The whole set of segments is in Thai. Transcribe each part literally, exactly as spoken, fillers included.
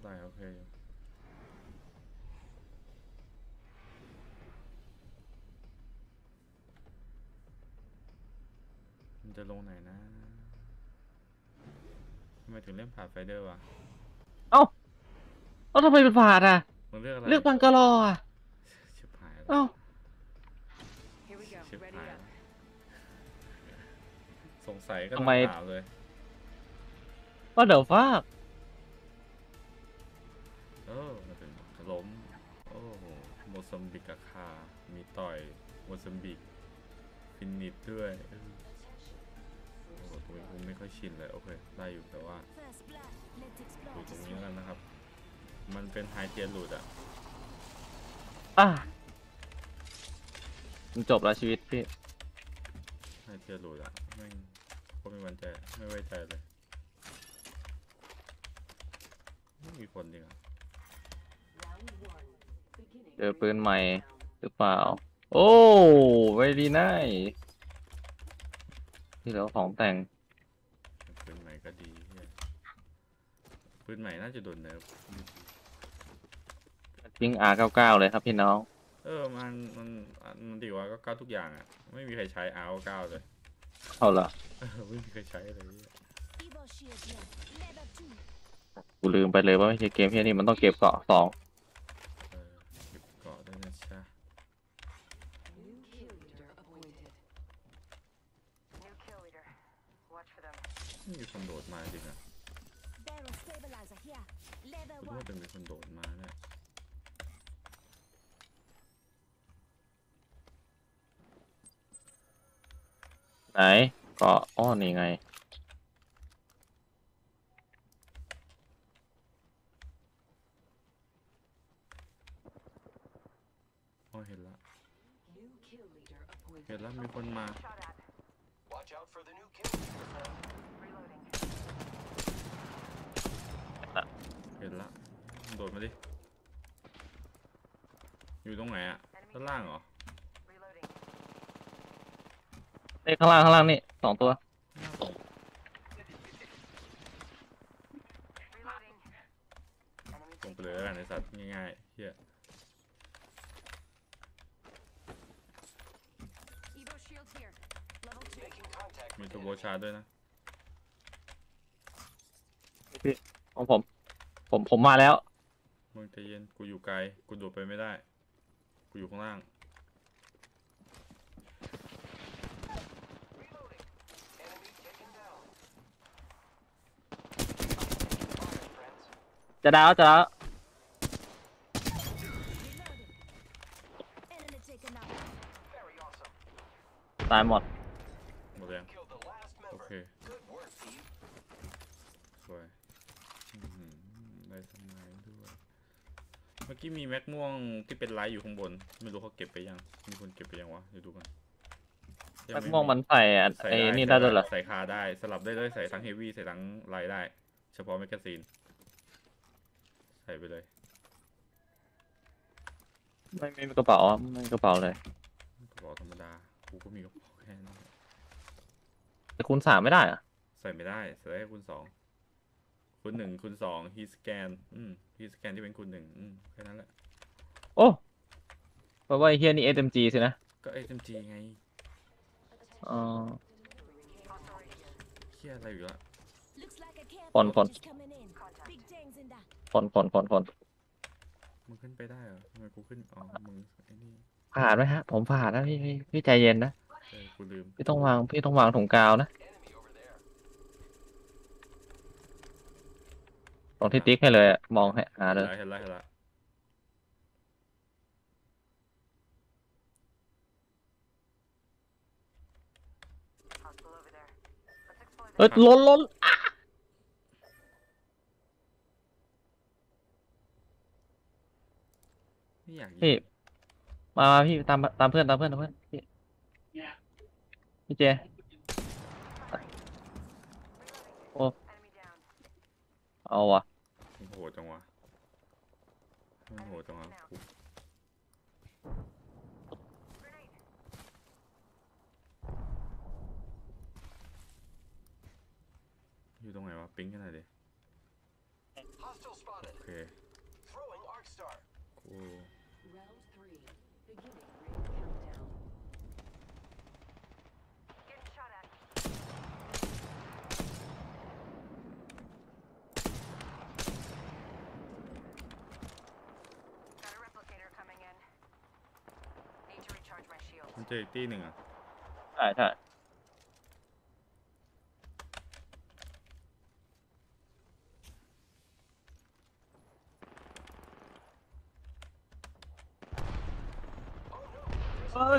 ได้โอเคมันจะลงไหนนะทำไมถึงเล่นผ่านไฟเดอร์วะเอ้าเอ้าทำไมเป็นฝาดอ่ะมึงเลือกอะไรเลือกบังกะลออ่ะชิบหายแล้วเอ้าชิบหายสงสัยก็ทำไมต้องถามเลยว่าเดี๋ยวฟ้าเออมาถึงล้มโอ้โหโมซัมบิกกับคามีต่อยโมซัมบิกฟินิชด้วยโอ้โหตรงนี้ผมไม่ค่อยชินเลยโอเคได้อยู่แต่ว่าดูตรงนี้แล้วนะครับมันเป็นไฮเทียร์หลุดอะอ่ะมันจบแล้วชีวิตพี่ไฮเทียร์หลุดอะไม่ก็ไม่ไว้ใจไม่ไว้ใจเลยไม่มีคนจริงอะเจอปืนใหม่หรือเปล่าโอ้ไม่ดีน่ายที่เหลือของแต่งปืนใหม่ก็ดีปืนใหม่น่าจะโดนเนิร์ฟทิ้ง อาร์ เก้าสิบเก้า เลยครับพี่น้องเออมันมันมันดีกว่าก็เก้าทุกอย่างอะไม่มีใครใช้ อาร์ เก้าเลยเอาละไม่มีใครใช้เลยกูลืมไปเลยว่าไม่ใช่เกมที่นี่มันต้องเก็บเกาะสองเออเก็บเกาะด้วยนะจ๊ะมีคนโดดมาจริงอะคุณว่าจะมีคนโดดมาเนี่ยไหนเกาะอ้อนี่ไงอ๋อเห็นละเห็นแล้วมีคนมาเห็นละโดดมาดิอยู่ตรงไหนอะด้านล่างเหรอนี่ข้างล่างข้างล่างนี่สองตัวลงไปเลยแล้วกันไอ้สัตว์ง่ายๆเฮียมีตัวโบชาด้วยนะของผมผมผมมาแล้วมึงใจเย็นกูอยู่ไกลกูโดดไปไม่ได้กูอยู่ข้างล่างจะดาวจะดาวตายหมดหมดแรงโอเคสวยได้สมัยด้วยเมื่อกี้มีแม็กม่วงที่เป็นไลท์อยู่ข้างบนไม่รู้เขาเก็บไปยังมีคนเก็บไปยังวะเดี๋ยวดูกันแม็กม่วงมันใส่ไอ้นี่ได้ด้วยเหรอใส่คาได้สลับได้เลยใส่ทั้งเฮฟวี่ใส่ทั้งไลท์ได้เฉพาะแมกกาซีนใส่ไปเลยไม่มีกระเป๋าไม่มีกระเป๋าเลยกระเป๋าธรรมดากูก็มีกระเป๋าแค่นั้นแต่คูณสามไม่ได้อะใส่ไม่ได้ใส่ได้คูณสองคูณหนึ่งคูณสองฮีสแกนอืมฮีสแกนที่เป็นคูณหนึ่งอืมแค่นั้นแหละโอ้เพราะว่าไอ้เฮียนี่ เอส เอ็ม จี สินะก็ เอส เอ็ม จี ไงอ๋อเฮียอะไรอยู่ละฝนฝนฝนฝนฝนฝนมึงขึ้นไปได้เหรอทำไมกูขึ้นอ๋อมึงไอ้นี่ผ่านไหมฮะผมผ่านนะพี่พี่พี่ใจเย็นนะเออกูลืมพี่ต้องวางพี่ต้องวางถุงกาวนะตรงที่ติ๊กให้เลยมองให้หาเลยเห็นแล้วเห็นแล้วเออล้นล้นไม่อยากยิพี่งมามาพี่ตามตามเพื่อนตามเพื่อนตามเพื่อนพี่พี่เจโอ้เอาวะมันโหดจังวะมันโหดจังวะกูอยู่ตรงไหนวะปิ๊งกันหน่อยดิ Hostile โอ spotted. เค Throwing arc star. กู Round three. Beginning ring countdown. Getting shot at. Got a replicator coming in. Need to recharge my shield. มันเจออีกตีหนึ่งอ่ะใช่ใช่ เฮ้ย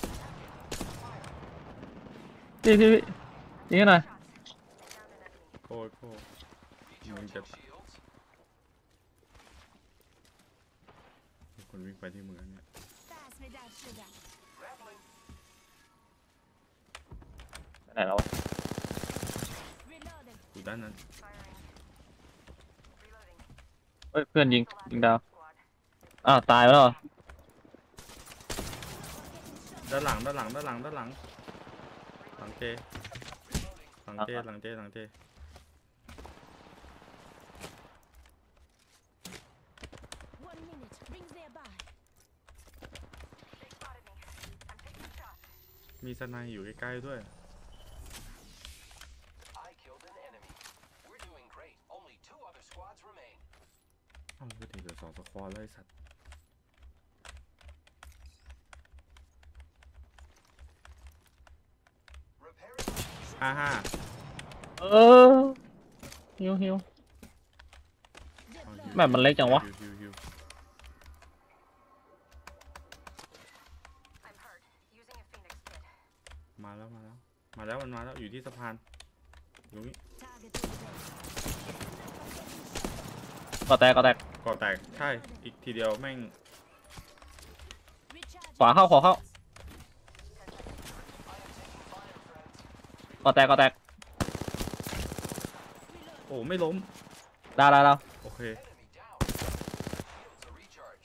พี่พี่พี่ยิงให้หน่อย Shots. I downed an enemy. โก้โก้มึงจะ Recharging shields. มีคนวิ่งไปที่มึงแล้วเนี่ย Pass me that sugar. Grappling. ไปไหนแล้ววะ Reloading. อยู่ด้านนั้น Firing. Reloading. เฮ้ยเพื่อนยิง The last ยิงดาว squad. อ้าวตายไปแล้วเหรอด้านหลังด้านหลังด้านหลังด้านหลังหลังเจหลังเจหลังเจหลังเจ One minute. Rings nearby. They spotted me. I'm taking shots. มีสไนอยู่ใกล้ๆด้วย I killed an enemy. We're doing great. Only two other squads remain. เอ้าก็ถึงเหลือสองสควอตแล้วไอ้สัตว์ Repairing. ห้าห้าเออฮิวฮิว แบบมันเล็กจังวะฮิฮิวฮิว I'm hurt. Using a phoenix kit. มาแล้วมาแล้ว มาแล้วมันมาแล้วอยู่ที่สะพานอยู่นี่ Target over there. ก็แตกก็แตกก่อแตกใช่อีกทีเดียวแม่ง Recharge. ขวาเข้าขวาเข้า I am taking fire, friends. ก็แตกก็แตกโอ้ไม่ล้มดาวดาวดาวโอเค Enemy down. Shields a recharge.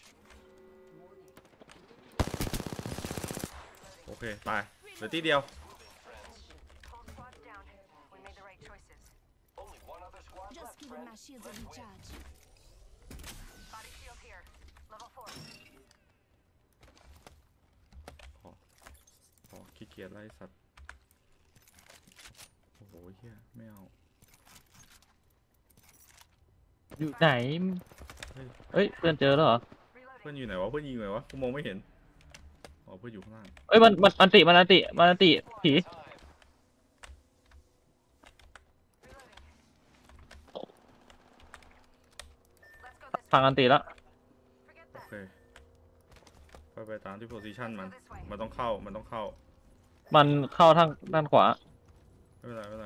โอเคตายเหลือที่เดียว Moving, friends. Whole squad's down. We made the right choices. Only one other squad Just left, giving friend. my shields a Let's win. recharge. Body shield here. Level four. ขอขี้เกียจไล่สัตว์โอ้โหเฮียไม่เอาอยู่ไหนเฮ้ยเอ้ยเพื่อนเจอแล้วเหรอเพื่อน Reloading. อยู่ไหนวะเพื่อนยิงไหนวะกูมองไม่เห็นอ๋อเพื่อนอยู่ข้างล่างเอ้ยมันมันมันติมันอันติมันอันติผี Time. Reloading. Let's go this พัง way. อันติแล้ว Forget โอ that. เคไปไปตามที่โพซิชัน Let's มัน go this way. มันต้องเข้ามันต้องเข้ามันเข้าทางด้านขวาไม่เป็นไรไม่เป็นไร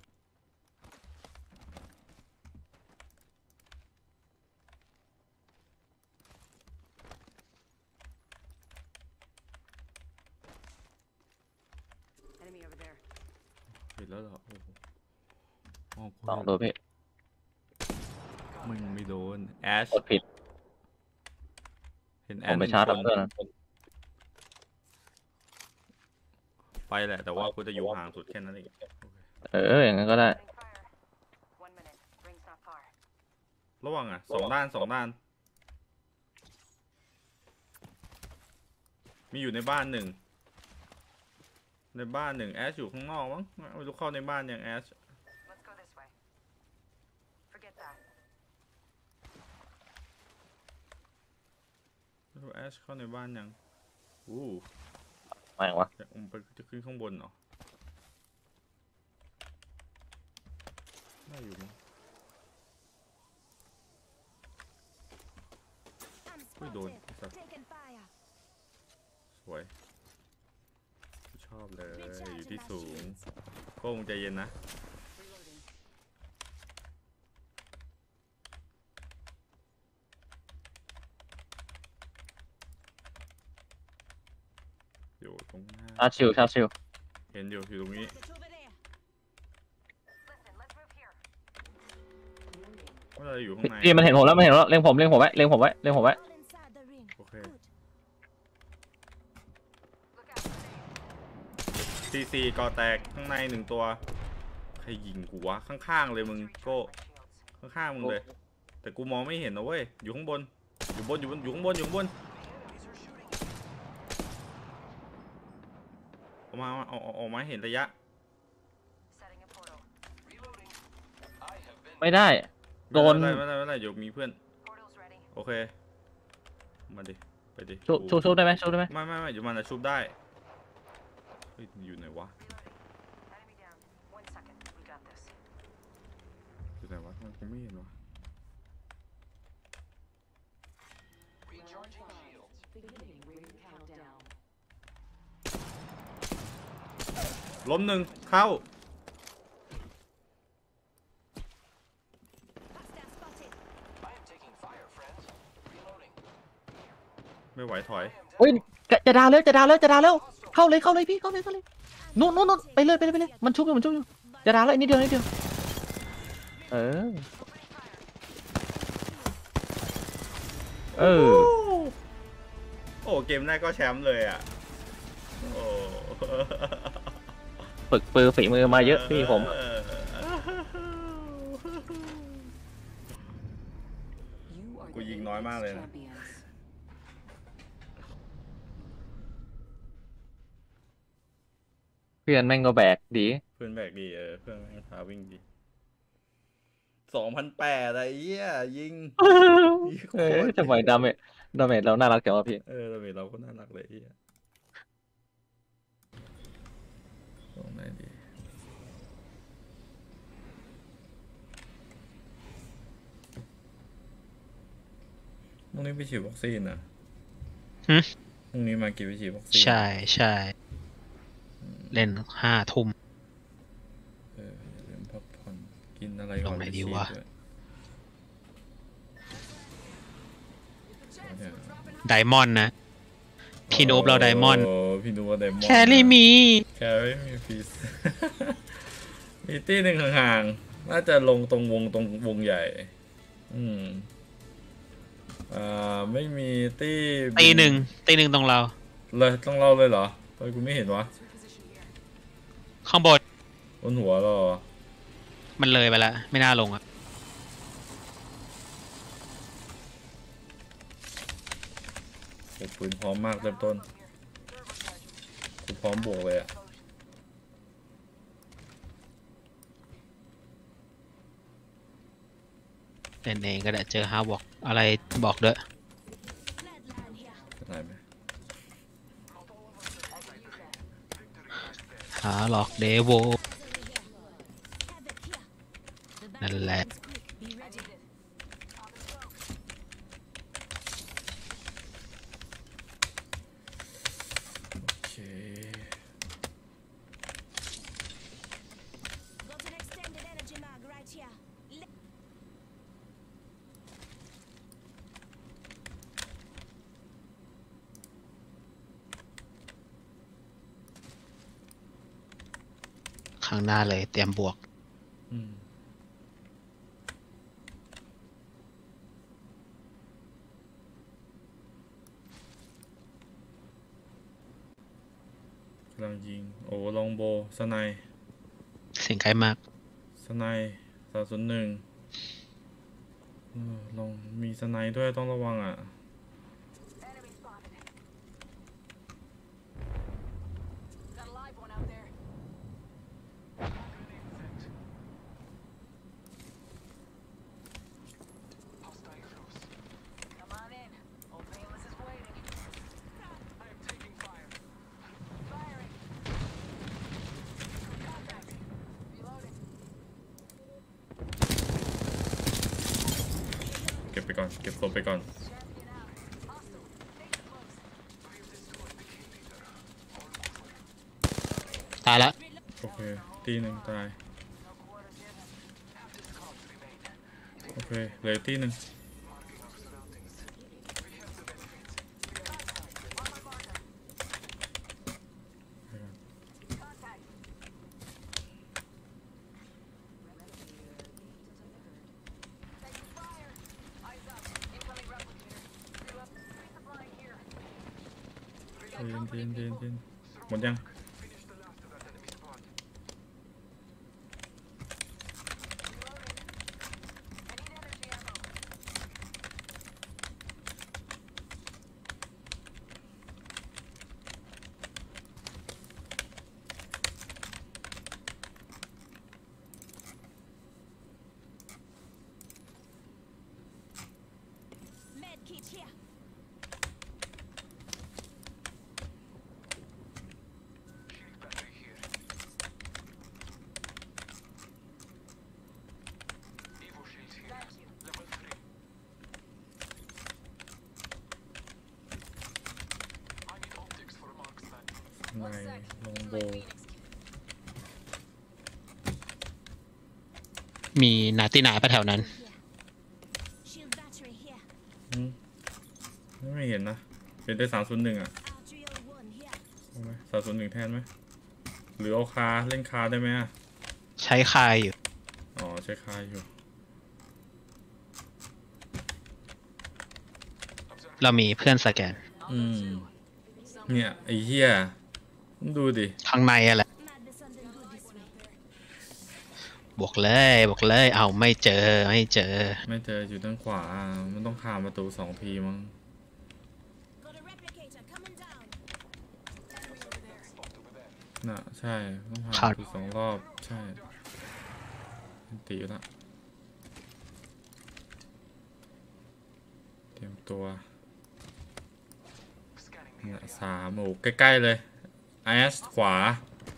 Enemy over there. เห็นแล้วเหรอโอ้โหอ๋อกูสองเห็นตัวพี่มึงไม่โดนแอชกดผิดเห็นแอผชมหไปนึ่งชาร์จคแล้วนเพื่อนไปแหละแต่ว่ากูจะอยู่ห่างสุดแค่นั้นเองโอเคเอออย่างนั้นก็ได้ Opening fire. One minute. Ring's not far. ระวังอ่ะสองด้านสองด้าน มีอยู่ในบ้านหนึ่งในบ้านหนึ่งแอชอยู่ข้างนอกมั้งไม่รู้เข้าในบ้านยังแอช Let's go this way. Forget that. ไม่รู้แอชเข้าในบ้านยังอู้ไม่วะจะอุ้มไปจะขึ้นข้างบนเหรอได้อยู่มั้ง I'm ไม่โดนไอ้สัตว์ Taking fire. สวยชอบเลยอยู่ที่สูงโก้งใจเย็นนะ Reloading. อยู่ตรงหน้าชาร์จชิวชาร์จชิวเห็นอยู่อยู่ตรงนี้ It's over there. Listen, let's move here. ว่าเราอยู่ข้างพี่ในพี่มันเห็นผมแล้วมันเห็นผมแล้วเล็งผมเล็งผมไว้เล็งผมไว้เล็งผมไว้ All inside the ring. โอเค Good. Look out. Grenade. ซีซีก่อแตกข้างในหนึ่งตัวใครยิงกูวะข้างๆเลยมึง Recharge โก้ my shields. ข้างๆมึงเลยแต่กูมองไม่เห็นนะเว้ยอยู่ข้างบนอยู่บนอยู่บนอยู่ข้างบนอยู่ข้างบน The enemies are shooting. ออกมาเอาเอาออกมาเห็นระยะ Setting a portal. Reloading. I have been. ไม่ได้ โดนไม่ได้ไม่ได้ไม่ได้เดี๋ยวมีเพื่อน Portal's ready. โอเคมาดิไปดิชุบชุบชุบได้ไหมชุบได้ไหมไม่ไม่ไม่อยู่มันนะชุบได้เฮ้ยอยู่ไหนวะ Reloading. Enemy down. One second. We got this. อยู่ไหนวะทำไมกูไม่เห็นวะ Recharging shields. Beginning ring countdown. ล้มหนึ่งเข้า Hostile spotted. I am taking fire, friends. Reloading. ไม่ไหวถอย I am เฮ้ย down. จะจะดาวแล้วจะดาวแล้วจะดาวแล้วเข้าเลยเข้าเลยพี่เข้าเลยเข้าเลยนู่นนู่นนู่นไปเลยไปเลยไปเลยมันชุบอยู่มันชุบอยู่จะดาวแล้วอีกนิดเดียวนิดเดียวเออเออโอ้เกมแรกก็แชมป์เลยอ่ะโอ้ฝึกปือฝีมือมาเยอะพี่ผมเออ You are Cô the Duyên nói má Apex lên nè. champions. เพื่อนแม่งก็แบกดีเพื่อนแบกดีเออเพื่อนแม่งพาวิ่งดีสองพันแปดไอ้เหี้ยยิงเออทำไมดาเมจดาเมจเราน่ารักจังวะพี่เออเราเเราก็น่ารักเลยไอ้เหี้ยตรงไหนดีพรุ่งนี้ไปฉีดวัคซีนนะหึพรุ่งนี้มากี่ไปฉีดวัคซีนใช่ใช่เล่นห้าทุ่มเอออย่าลืมพักผ่อนกินอะไรลงไหนดีวะด้วยเนี่ยไดมอนด์นะ พี่นูบเราไดมอนด์โพี่นูบเราไดมอนด์แครี่มีแครี่มีพีซ มีตี้หนึ่งห่างๆ น่าจะลงตรงวงตรงวงใหญ่ อืมอ่าไม่มีตี้ตีหนึ่งตีหนึ่งตรงเราเลยต้องเล่าเลยเหรอทำไมกูไม่เห็นวะข้างบนบนหัวเราเหรอมันเลยไปแล้ว ไม่น่าลงอ่ะโอ้ปืนพร้อมมากเริ่มต้นกูพร้อมบวกเลยอะเล่นเองก็ได้เจอฮาบอกอะไรบอกด้วย Flatline here. ได้ไหมหาหลอกเดโว Have it here. The นั่น battle แหละ ends quick. Be ready. โอเค Got an extended energy mag right here. Le- ข้างหน้าเลยเตรียมบวกอืมกำลังยิง โอ้ลองโบสไนป์เสียงใกล้มากสไนป์สามศูนย์หนึ่งเออลองมีสไนป์ด้วยต้องระวังอ่ะ Enemy spotted. Got a live one out there. Come on in. Old Painless is waiting. I am taking fire. Firing. Contact. Reloading. เก็บไปก่อน เก็บศพไปก่อน Champion out. Hostile. Stay close. ตายละโอเค ตีหนึ่งตาย No quarter given. โอเค เหลือตีหนึ่ง Contact. Taking fire. Eyes up. Incoming replicator. Reload. Resupplying here. ใจเย็นใจเย็นใจเย็นใจเย็นหมดยัง Reloading. I need energy ammo. มีนาตินาไปแถวนั้น Shield battery here. อืมไม่เห็นนะเห็นได้สามศูนย์หนึ่งอ่ะ Arterial one here. เอาไหมสามศูนย์หนึ่งแทนไหมหรือเอาคาเล่นคาได้ไหมอ่ะใช้คายอยู่อ๋อใช้คาอยู่เรามีเพื่อนสแกนอืมเนี่ยไอ้เหี้ยมึงดูดิข้างในอะไร Might be something good this way. บวกเลยบวกเลย เอาไม่เจอไม่เจอไม่เจออยู่ด้านขวา มันต้องข้ามประตูสองทีมั้ง Got a replicator coming down. น่ะใช่ต้องผ่านครับประตูสองรอบใช่ตีละเตรียมตัวน่ะสามโอ้ใกล้ๆเลยไอเอสขวา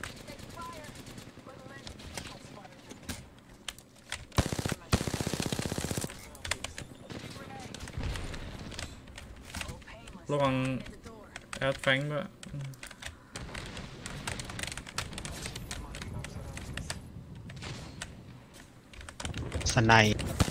ระวังแอดแฟงด้วยสไนป์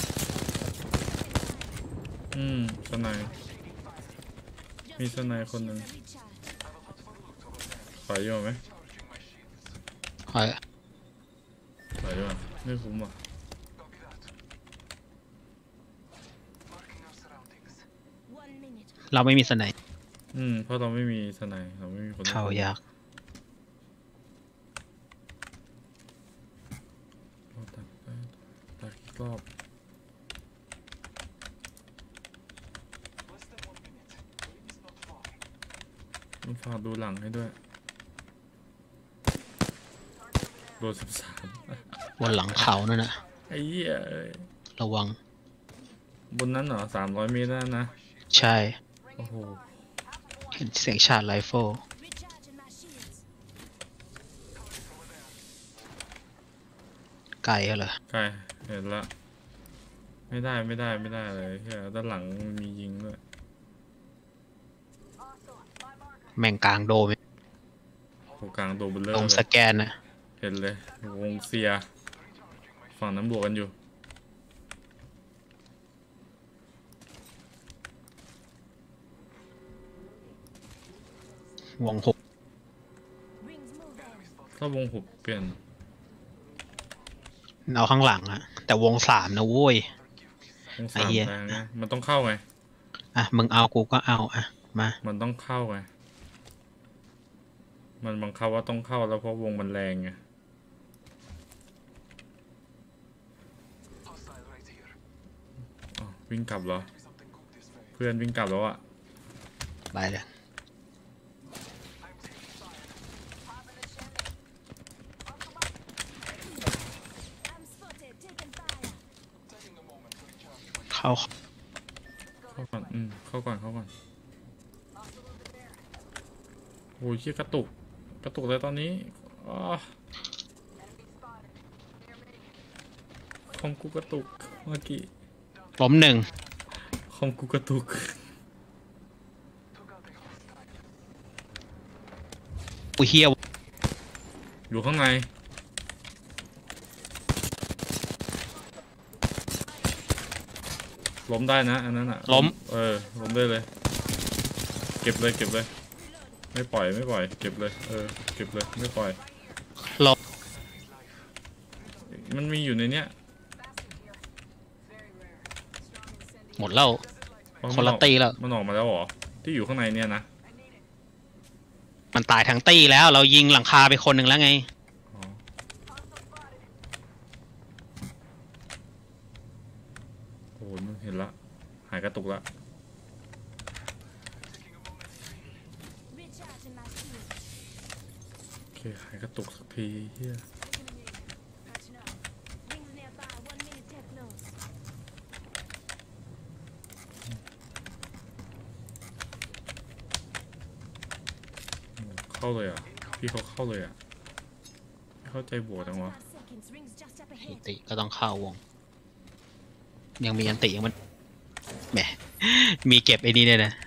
อืมสไนด์ Just Mi give sân này my con shield này. a recharge. ถอยอยู่ไหมเฮ้ยถอยอยู่อ่ะไม่คุ้มอ่ะ One minute. เราไม่มีสไนป์อืมเพราะเราไม่มีสไนด์เราไม่มีคนเข้ายากเราตัดไปตัดอีกรอบต้องฝากดูหลังให้ด้วยโดนสิบสามบนหลังเขานั่นนะไอ้เหี้ยเอ้ยระวังบนนั้นเหรอสามร้อยเมตรนั่นนะใช่โอ้โหเห็นเสียงชาร์จไรเฟิล Recharging my shields. ไกลเหรอใกล้เห็นละไม่ได้ไม่ได้ไม่ได้เลยเฮียด้านหลังมียิงด้วยแม่งกลางโดมโูกลางโดนเบลเลอตรงร์เลสยแกนนะเห็นเลยวงเซีย ฝั่งนั้นบวกกันอยู่วงหก Rings moving. ถ้าวงหุบเปลี่ยนเอาข้างหลังอะแต่วงสามนะโว้ยวงไอ้สามเหี้ยแรงนะมันต้องเข้าไงอ่ะ มึงเอากูก็เอาอ่ะ มามันต้องเข้าไง มันบังคับว่าต้องเข้าแล้วเพราะวงมันแรงไงอ้าววิ่งกลับเหรอ เพื่อนวิ่งกลับแล้วอะไปเลย I'm spotted. Taking fire. เข้าเข้าก่อน อืม เข้าก่อน เข้าก่อน โอ้ยเชี่ยกระตุก กระตุกเลยตอนนี้อ้าคอมกูกระตุก เมื่อกี้ล้มหนึ่งคอมกูกระตุกอุยเฮียอยู่ข้างใน ล้มได้นะ อันนั้นอ่ะล้มเออ ล้มได้เลย เก็บเลย เก็บเลย ไม่ปล่อย ไม่ปล่อย เก็บเลย เออ เก็บเลย ไม่ปล่อยล้มมันมีอยู่ในเนี้ยหมดแล้วอ๋อคนละมัออกตีแล้วมันออกมาแล้วเหรอ ที่อยู่ข้างในเนี่ยนะมันตายทั้งตีแล้ว เรายิงหลังคาไปคนหนึ่งแล้วไงอ๋อ โอ้โหมันเห็นละ หายกระตุกละ Recharging my shields. โอเค หายกระตุกสักทีเฮีย Patching up. Rings nearby. One minute. Take close. เข้าเลยอ่ะ พี่เขาเข้าเลยอ่ะไม่เข้าใจบวกจังวะ Five seconds. Rings just up อัน ahead. ติก็ต้องเข้าวง ยังมีอันติยังมันแหม มีเก็บไอ้นี่ด้วยนะ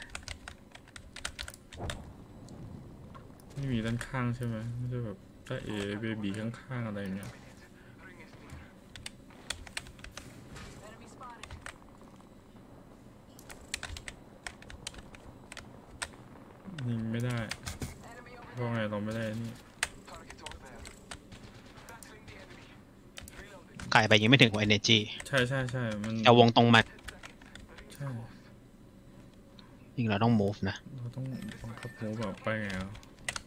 ไม่มีด้านข้างใช่ไหมไม่ใช่แบบถ้าเอเบบีข้างๆอะไรอย่างเงี้ยไกลไปยังไม่ถึงหัว energy ใช่ใช่ใช่มันแต่วงตรงมันใช่จริงเราต้อง move นะเราต้องบังคับมูแบบไปไงอ่ะ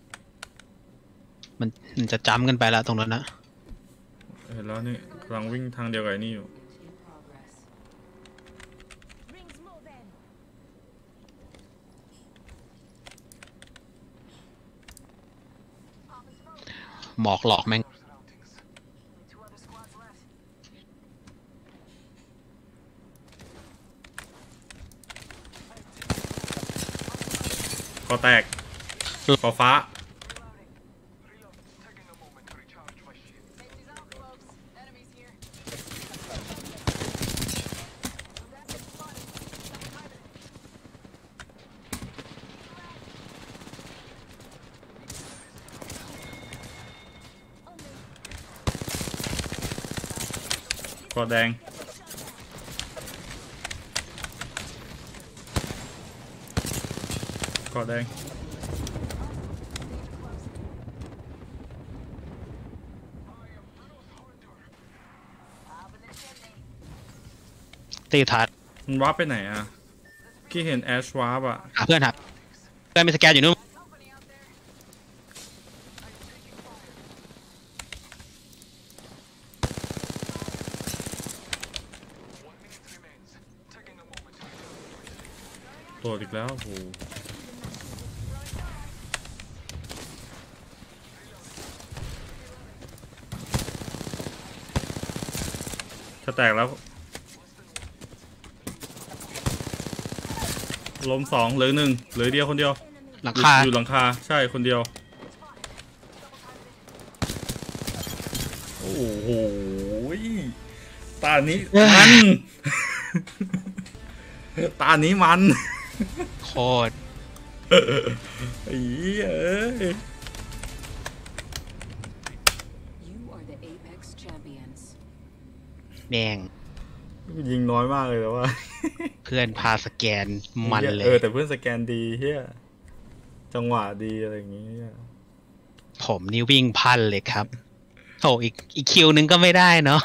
มันมันจะจ้ำกันไปแล้วตรงนั้นนะเห็นแล้วนี่กำลังวิ่งทางเดียวกับไอ้นี่อยู่ Rings more then. หมอกหลอกแม่ง Two other squads left. คอแตกคอฟ้า Taking a moment to recharge my shield. Safety's out, folks. Enemies here. คอแดงคอแดงตีทัดมันวาร์ปไปไหนอ่ะกี้เห็นแอชวาร์ปอ่ะหาเพื่อนครับเพื่อนมีสแกนอยู่นู่น Company out there. โดดอีกแล้วโอ้โหจะแตกแล้วล้มสองเหลือหนึ่งเหลือเดียวคนเดียวหลังอยู่คาอยู่หลังคาใช่คนเดียว โอ้โหตานี้มัน ตานี้มันโคตรไอ้เหี้ยเอ้ย You are the Apex champions. แดงยิงน้อยมากเลยแล้วว่าเพื่อนพาสแกนมันเลเออย แต่เพื่อนสแกนดีเฮียจังหวะดีอะไรอย่างเงี้ยผมนี่วิ่งพันเลยครับโถอีกอีกคิวนึงก็ไม่ได้เนาะ